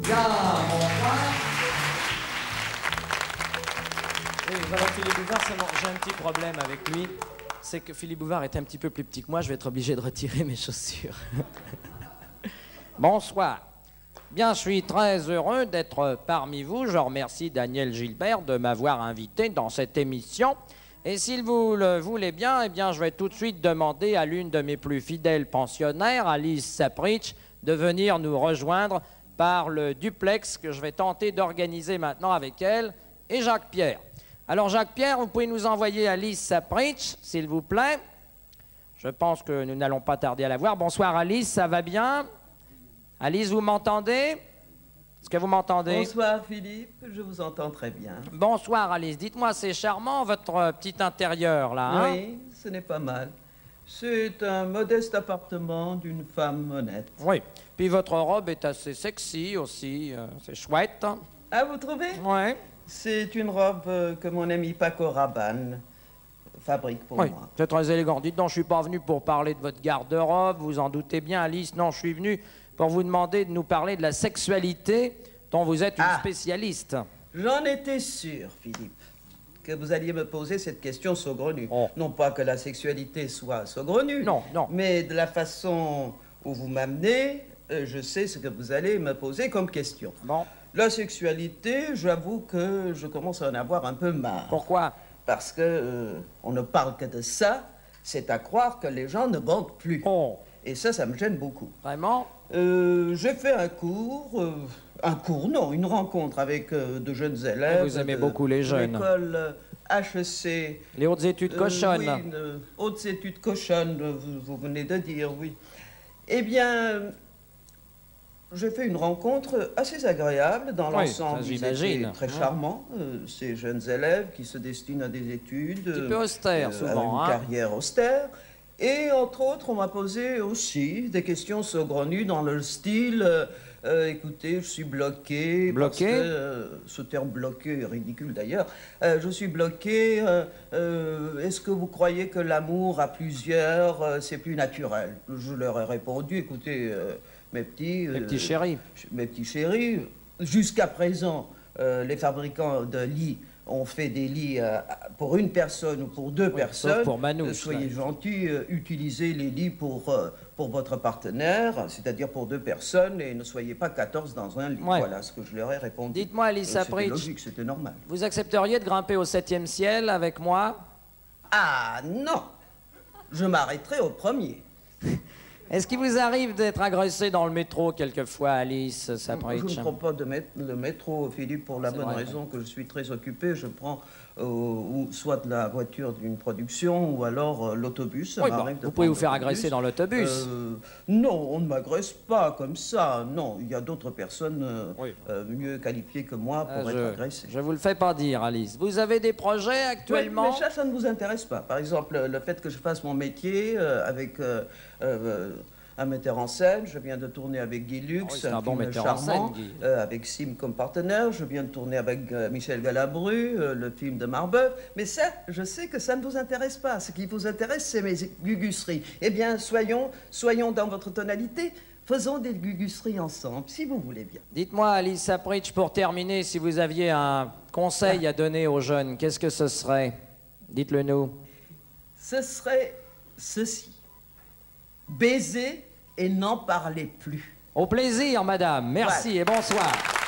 Bien, bonsoir. Oui, voilà, Philippe Bouvard, j'ai un petit problème avec lui. C'est que Philippe Bouvard est un petit peu plus petit que moi, je vais être obligé de retirer mes chaussures. Bonsoir. Bien, je suis très heureux d'être parmi vous. Je remercie Daniel Gilbert de m'avoir invité dans cette émission. Et s'il vous le voulez bien, eh bien, je vais tout de suite demander à l'une de mes plus fidèles pensionnaires, Alice Sapritch, de venir nous rejoindre par le duplex que je vais tenter d'organiser maintenant avec elle et Jacques Pierre. Alors, Jacques Pierre, vous pouvez nous envoyer Alice Sapritch, s'il vous plaît. Je pense que nous n'allons pas tarder à la voir. Bonsoir Alice, ça va bien? Alice, vous m'entendez? Est-ce que vous m'entendez? Bonsoir Philippe, je vous entends très bien. Bonsoir Alice, dites-moi, c'est charmant votre petit intérieur là, hein? Oui, ce n'est pas mal. C'est un modeste appartement d'une femme honnête. Oui, puis votre robe est assez sexy aussi, c'est chouette. Ah, vous trouvez? Oui. C'est une robe que mon ami Paco Rabanne fabrique pour Oui, moi. c'est très élégant. Dites donc, je ne suis pas venu pour parler de votre garde-robe, vous en doutez bien, Alice. Non, je suis venu pour vous demander de nous parler de la sexualité dont vous êtes une spécialiste. J'en étais sûr, Philippe, que vous alliez me poser cette question saugrenue. Oh. Non pas que la sexualité soit saugrenue, Non, non. mais de la façon où vous m'amenez, je sais ce que vous allez me poser comme question. Bon. La sexualité, j'avoue que je commence à en avoir un peu marre. Pourquoi? Parce que on ne parle que de ça, c'est à croire que les gens ne bandent plus. Oh. Et ça me gêne beaucoup. Vraiment? J'ai fait un cours, non, une rencontre avec de jeunes élèves. Vous aimez beaucoup les jeunes. L'école HEC. Les hautes études cochonnes. Oui, hautes études cochonnes, vous venez de dire, oui. Eh bien, j'ai fait une rencontre assez agréable dans l'ensemble. Ils étaient très charmants, ces jeunes élèves qui se destinent à des études. Un petit peu austères, souvent. À une carrière austère. Et entre autres, on m'a posé aussi des questions saugrenues dans le style écoutez, je suis bloqué. Bloqué? Parce que, ce terme bloqué est ridicule d'ailleurs. Je suis bloqué. Est-ce que vous croyez que l'amour à plusieurs, c'est plus naturel? Je leur ai répondu écoutez, mes petits chéris. Mes petits chéris, jusqu'à présent, les fabricants de lits ont fait des lits pour une personne ou pour deux personnes. Sauf pour Manouche. Soyez gentils, utilisez les lits pour votre partenaire, c'est-à-dire pour deux personnes, et ne soyez pas 14 dans un lit. Ouais. Voilà ce que je leur ai répondu. Dites-moi, Alice Sapritch. C'était logique, c'était normal. Vous accepteriez de grimper au 7e ciel avec moi? Ah non! Je m'arrêterai au premier. Est-ce qu'il vous arrive d'être agressé dans le métro quelquefois, Alice Sapritch? Je ne prends pas le métro, Philippe, pour la bonne raison que je suis très occupé. Je prends ou soit la voiture d'une production ou alors l'autobus. Oui, bon, vous pouvez vous faire agresser dans l'autobus. Non, on ne m'agresse pas comme ça. Non, il y a d'autres personnes mieux qualifiées que moi pour être agressées. Je vous le fais pas dire, Alice. Vous avez des projets actuellement? Oui, mais ça ne vous intéresse pas. Par exemple, le fait que je fasse mon métier avec un metteur en scène. Je viens de tourner avec Guy Lux, un bon metteur en scène, Guy. avec Sim comme partenaire. Je viens de tourner avec Michel Galabru, le film de Marbeuf. Mais ça, je sais que ça ne vous intéresse pas. Ce qui vous intéresse, c'est mes gugusseries. Eh bien, soyons dans votre tonalité. Faisons des gugusseries ensemble, si vous voulez bien. Dites-moi, Alice Sapritch, pour terminer, si vous aviez un conseil à donner aux jeunes, qu'est-ce que ce serait? Dites-le nous. Ce serait ceci. Baiser et n'en parlez plus. Au plaisir, madame. Merci et bonsoir.